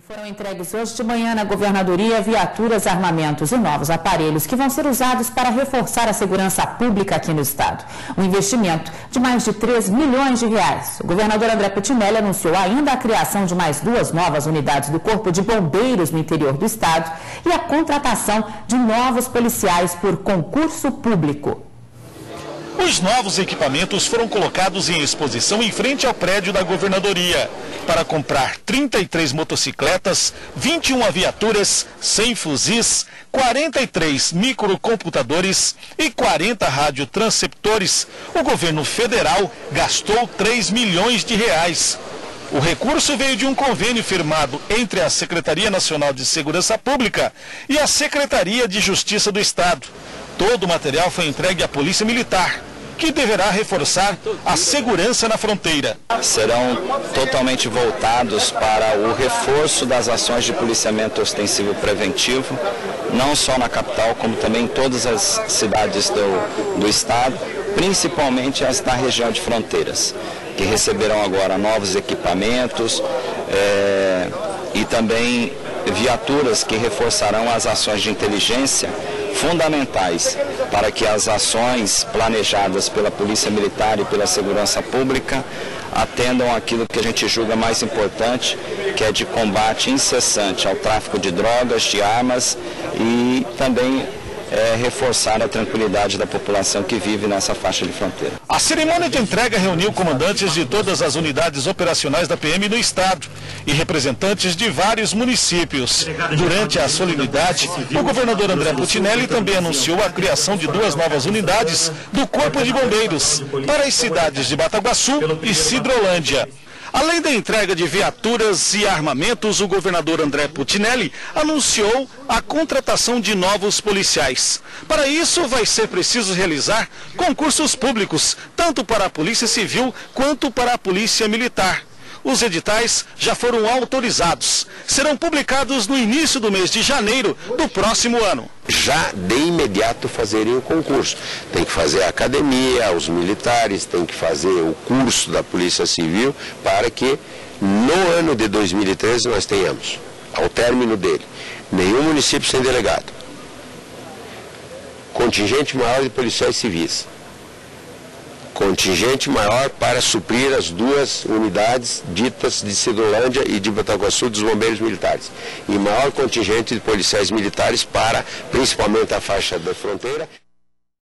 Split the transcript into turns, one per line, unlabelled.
Foram entregues hoje de manhã na governadoria viaturas, armamentos e novos aparelhos que vão ser usados para reforçar a segurança pública aqui no estado. Um investimento de mais de 3 milhões de reais. O governador André Putinelli anunciou ainda a criação de mais 2 novas unidades do Corpo de Bombeiros no interior do estado e a contratação de novos policiais por concurso público.
Os novos equipamentos foram colocados em exposição em frente ao prédio da governadoria para comprar 33 motocicletas, 21 viaturas, 100 fuzis, 43 microcomputadores e 40 radiotransceptores. O governo federal gastou 3 milhões de reais. O recurso veio de um convênio firmado entre a Secretaria Nacional de Segurança Pública e a Secretaria de Justiça do Estado. Todo o material foi entregue à Polícia Militar, que deverá reforçar a segurança na fronteira.
Serão totalmente voltados para o reforço das ações de policiamento ostensivo preventivo, não só na capital, como também em todas as cidades do estado, principalmente as da região de fronteiras, que receberão agora novos equipamentos e também viaturas que reforçarão as ações de inteligência fundamentais para que as ações planejadas pela Polícia Militar e pela Segurança Pública atendam aquilo que a gente julga mais importante, que é de combate incessante ao tráfico de drogas, de armas e também reforçar a tranquilidade da população que vive nessa faixa de fronteira.
A cerimônia de entrega reuniu comandantes de todas as unidades operacionais da PM no estado e representantes de vários municípios. Durante a solenidade, o governador André Putinelli também anunciou a criação de 2 novas unidades do Corpo de Bombeiros para as cidades de Bataguaçu e Sidrolândia. Além da entrega de viaturas e armamentos, o governador André Putinelli anunciou a contratação de novos policiais. Para isso, vai ser preciso realizar concursos públicos, tanto para a Polícia Civil quanto para a Polícia Militar. Os editais já foram autorizados. Serão publicados no início do mês de janeiro do próximo ano.
Já de imediato fazerem o concurso. Tem que fazer a academia, os militares, tem que fazer o curso da Polícia Civil para que no ano de 2013 nós tenhamos, ao término dele, nenhum município sem delegado, contingente maior de policiais civis, contingente maior para suprir as 2 unidades ditas de Sidrolândia e de Bataguaçu dos bombeiros militares. E maior contingente de policiais militares para, principalmente, a faixa da fronteira.